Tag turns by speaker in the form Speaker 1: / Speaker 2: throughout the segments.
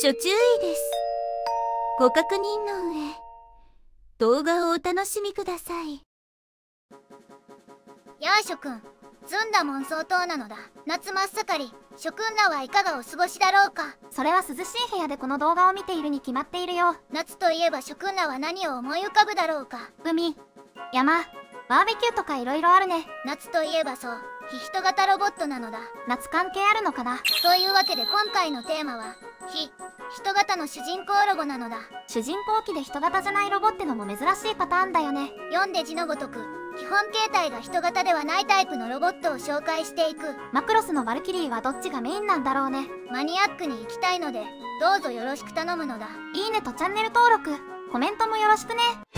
Speaker 1: 諸注意です。ご確認の上、動画をお楽しみください。
Speaker 2: やあ諸君、ずんだもん相当なのだ。夏真っ盛り、諸君らはいかがお過ごしだろうか。
Speaker 3: それは涼しい部屋でこの動画を見ているに決まっているよ。
Speaker 2: 夏といえば諸君らは何を思い浮かぶだろうか。
Speaker 3: 海、山、バーベキューとかいろいろあるね。
Speaker 2: 夏といえばそう、非人型ロボットなのだ。
Speaker 3: 夏関係あるのかな。
Speaker 2: というわけで今回のテーマは人型の主人公ロボなのだ。
Speaker 3: 主人公機で人型じゃないロボってのも珍しいパターンだよね。
Speaker 2: 読んで字のごとく基本形態が人型ではないタイプのロボットを紹介していく。
Speaker 3: マクロスのバルキリーはどっちがメインなんだろうね。
Speaker 2: マニアックに行きたいのでどうぞよろしく頼むのだ。
Speaker 3: いいねとチャンネル登録、コメントもよろしくね。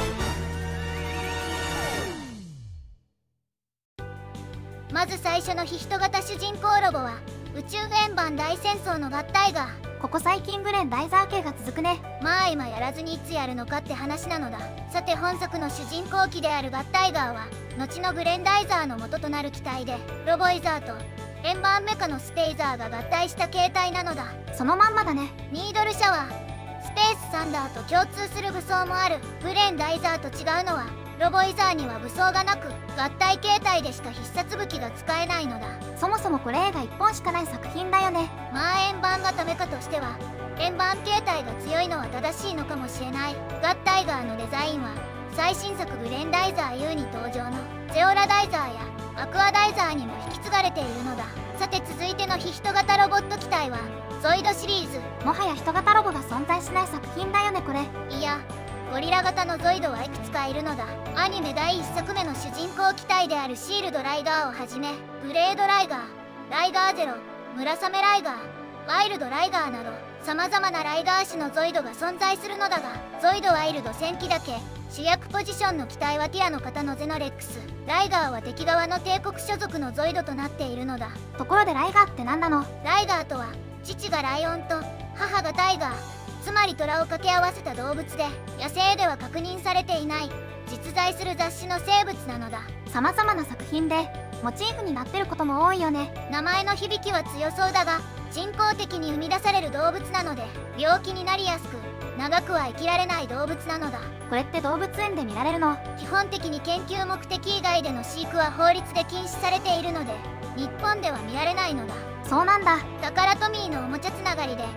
Speaker 2: まず最初の非人型主人公ロボは宇宙円盤大戦争のガッタイガー。
Speaker 3: ここ最近グレン大ザー系が続くね。
Speaker 2: まあ今やらずにいつやるのかって話なのだ。さて本作の主人公機であるガッタイガーは後のグレンダイザーの元となる機体で、ロボイザーと円盤メカのスペイザーが合体した形態なのだ。
Speaker 3: そのまんまだね。
Speaker 2: ニードルシャワー、スペースサンダーと共通する武装もある。グレンダイザーと違うのはロボイザーには武装がなく合体形態でしか必殺武器が使えないのだ。
Speaker 3: そもそもこれ映画1本しかない作品だよね。
Speaker 2: まあ円盤型メカとしては円盤形態が強いのは正しいのかもしれない。ガッタイガーのデザインは最新作グレンダイザー U に登場のゼオラダイザーやアクアダイザーにも引き継がれているのだ。さて続いての非人型ロボット機体はゾイドシリーズ。
Speaker 3: もはや人型ロボが存在しない作品だよねこれ。
Speaker 2: いや、ゴリラ型のゾイドはいくつかいるのだ。アニメ第1作目の主人公機体であるシールドライガーをはじめブレードライガー、ライガーゼロ、村雨ライガー、ワイルドライガーなど様々なライガー種のゾイドが存在するのだが、ゾイドワイルド1000機だけ主役ポジションの機体はティアの型のゼノレックス、ライガーは敵側の帝国所属のゾイドとなっているのだ。
Speaker 3: ところでライガーって何なの？
Speaker 2: ライガーとは父がライオンと母がタイガー、つまり虎を掛け合わせた動物で野生では確認されていない実在する雑種の生物なのだ。
Speaker 3: 様々な作品でモチーフになってることも多いよね。
Speaker 2: 名前の響きは強そうだが人工的に生み出される動物なので病気になりやすく長くは生きられない動物なのだ。
Speaker 3: これって動物園で見られるの？
Speaker 2: 基本的に研究目的以外での飼育は法律で禁止されているので日本では見られないのだ。
Speaker 3: そうなんだ。
Speaker 2: タカラトミーのおもちゃつながりで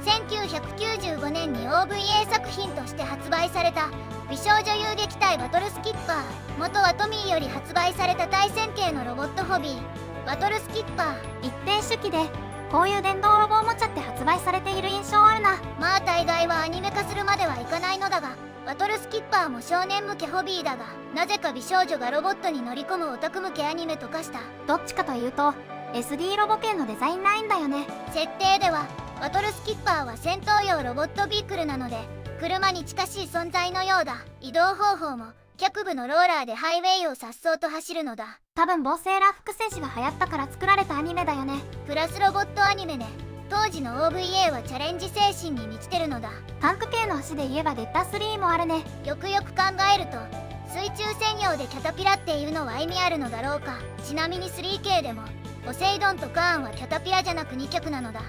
Speaker 2: 1995年に OVA 作品として発売された美少女遊撃隊バトルスキッパー。元はトミーより発売された対戦系のロボットホビーバトルスキッパー。
Speaker 3: 一定手記でこういう電動ロボおもちゃって発売されている印象あるな。
Speaker 2: まあ大概はアニメ化するまではいかないのだが、バトルスキッパーも少年向けホビーだがなぜか美少女がロボットに乗り込むオタク向けアニメと化した。
Speaker 3: どっちかというと SD ロボ系のデザインラインだよね。
Speaker 2: 設定ではバトルスキッパーは戦闘用ロボットビークルなので車に近しい存在のようだ。移動方法も脚部のローラーでハイウェイを颯爽と走るのだ。
Speaker 3: 多分ボーセーラー複製紙が流行ったから作られたアニメだよね。
Speaker 2: プラスロボットアニメね。当時の OVA はチャレンジ精神に満ちてるのだ。
Speaker 3: タンク系の足で言えばデッタ3もあるね。
Speaker 2: よくよく考えると水中専用でキャタピラっていうのは意味あるのだろうか。ちなみに 3K でもポセイドンとカーンはキャタピラじゃなく2脚なのだ。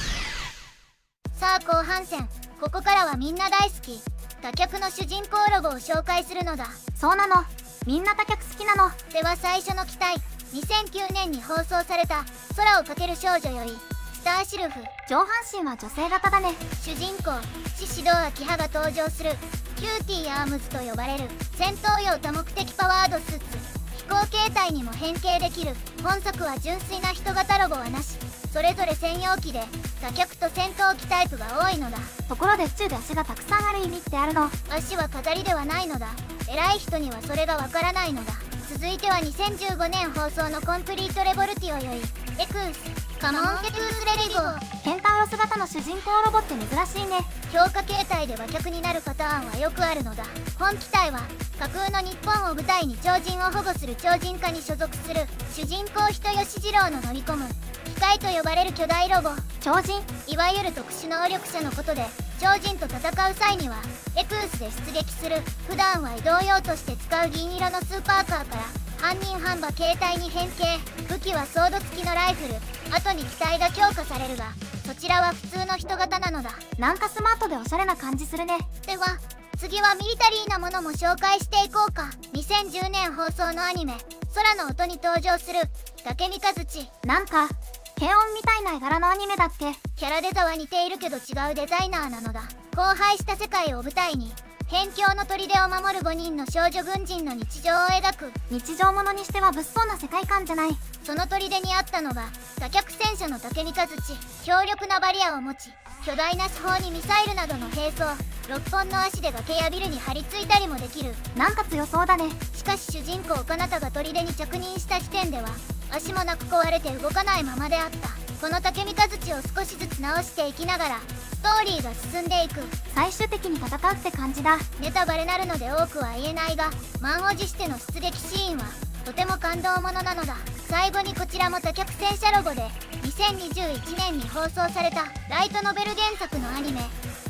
Speaker 2: さあ後半戦、ここからはみんな大好き多脚の主人公ロボを紹介するのだ。
Speaker 3: そうなの、みんな多脚好きなの。
Speaker 2: では最初の機体、2009年に放送された空をかける少女よりスターシルフ。
Speaker 3: 上半身は女性型だね。
Speaker 2: 主人公獅子堂明葉が登場するキューティーアームズと呼ばれる戦闘用多目的パワードスーツ。飛行形態にも変形できる。本作は純粋な人型ロボはなし、それぞれ専用機で多脚と戦闘機タイプが多いのだ。
Speaker 3: ところで宇宙で足がたくさんある意味ってあるの？
Speaker 2: 足は飾りではないのだ。偉い人にはそれがわからないのだ。続いては2015年放送のコンプリートレボルティオよりエクースカモンエクースレディゴー。
Speaker 3: ケンタウロス型の主人公ロボって珍しいね。
Speaker 2: 強化形態で馬脚になるパターンはよくあるのだ。本機体は架空の日本を舞台に超人を保護する超人課に所属する主人公人吉次郎の乗り込む機械と呼ばれる巨大ロボ。
Speaker 3: 超人、
Speaker 2: いわゆる特殊能力者のことで超人と戦う際にはエクースで出撃する。普段は移動用として使う銀色のスーパーカーから犯人半馬形態に変形。武器はソード付きのライフル。後に機体が強化されるがそちらは普通の人型なのだ。
Speaker 3: なんかスマートでおしゃれな感じするね。
Speaker 2: では次はミリタリーなものも紹介していこうか。2010年放送のアニメ「空の音」に登場する武見和地。
Speaker 3: なんか軽音みたいな絵柄のアニメだっけ。
Speaker 2: キャラデザは似ているけど違うデザイナーなのだ。荒廃した世界を舞台に辺境の砦を守る5人の少女軍人の日常を描く。
Speaker 3: 日常ものにしては物騒な世界観じゃない。
Speaker 2: その砦にあったのが多脚戦車の武見和地。強力なバリアを持ち巨大な四方にミサイルなどの兵装、6本の足で崖やビルに張り付いたりもできる。
Speaker 3: なんか強そうだね。
Speaker 2: しかし主人公カナタが砦に着任した時点では足もなく壊れて動かないままであった。この武見和地を少しずつ直していきながらストーリーが進んでいく。
Speaker 3: 最終的に戦うって感じだ。
Speaker 2: ネタバレなるので多くは言えないが、満を持しての出撃シーンはとても感動ものなのだ。最後にこちらも多脚戦車ロゴで2021年に放送されたライトノベル原作のアニメ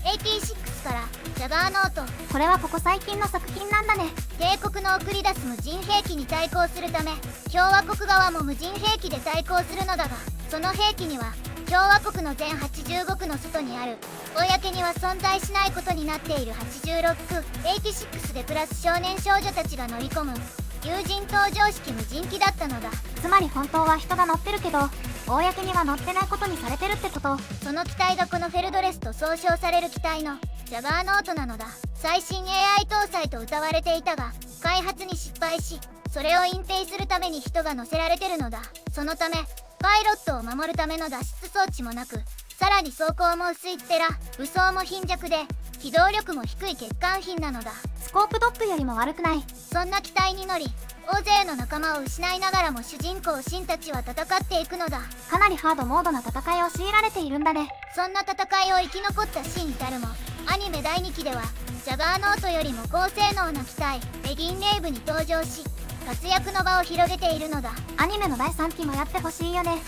Speaker 2: 86からジャガーノート。
Speaker 3: これはここ最近の作品なんだね。
Speaker 2: 帝国の送り出す無人兵器に対抗するため共和国側も無人兵器で対抗するのだが、その兵器には共和国の全85区の外にある公には存在しないことになっている86区86で暮らす少年少女たちが乗り込む有人搭乗式無人機だったのだ。
Speaker 3: つまり本当は人が乗ってるけど公には乗ってないことにされてるってこと。
Speaker 2: その機体がこのフェルドレスと総称される機体のジャガーノートなのだ。最新 AI 搭載と謳われていたが開発に失敗し、それを隠蔽するために人が乗せられてるのだ。そのためパイロットを守るための脱出装置もなく、さらに装甲も薄いっぺら、武装も貧弱で機動力も低い欠陥品なのだ。
Speaker 3: スコープドッグよりも悪くない。
Speaker 2: そんな機体に乗り大勢の仲間を失いながらも主人公シンたちは戦っていくのだ。
Speaker 3: かなりハードモードな戦いを強いられているんだね。
Speaker 2: そんな戦いを生き残ったシーン至るもアニメ第2期ではジャガーノートよりも高性能な機体レギンレイブに登場し活躍の場を広げているのだ。
Speaker 3: アニメの第3期もやってほしいよね。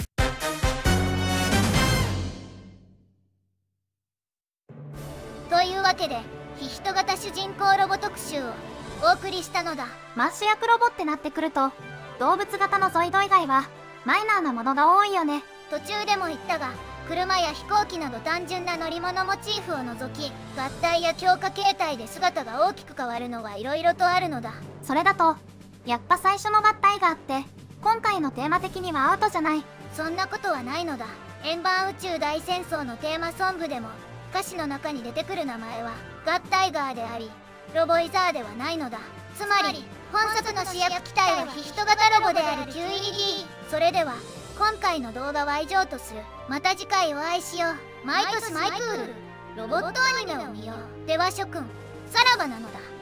Speaker 2: というわけで非人型主人公ロボ特集をお送りしたのだ。
Speaker 3: マッシュ役ロボってなってくると動物型のゾイド以外はマイナーなものが多いよね。
Speaker 2: 途中でも言ったが車や飛行機など単純な乗り物モチーフを除き合体や強化形態で姿が大きく変わるのが色々とあるのだ。
Speaker 3: それだとやっぱ最初の合体があって今回のテーマ的にはアウトじゃない。
Speaker 2: そんなことはないのだ。円盤宇宙大戦争のテーマソングでも歌詞の中に出てくる名前はガッタイガーでありロボイザーではないのだ。つまり本作の主役機体は非人型ロボである QED。 それでは今回の動画は以上とする。また次回お会いしよう。毎年マイクールロボットアニメを見よう。では諸君さらばなのだ。